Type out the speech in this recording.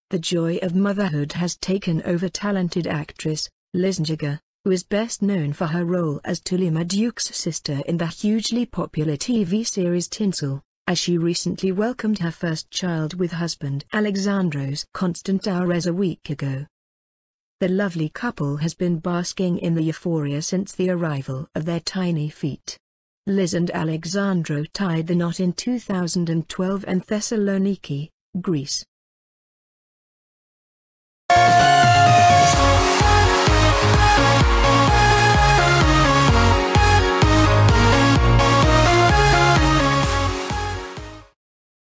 The joy of motherhood has taken over talented actress, Liz Njigger, who is best known for her role as Tulima Duke's sister in the hugely popular TV series Tinsel, as she recently welcomed her first child with husband Alexandros Constantares a week ago. The lovely couple has been basking in the euphoria since the arrival of their tiny feet. Liz and Alexandro tied the knot in 2012 in Thessaloniki, Greece.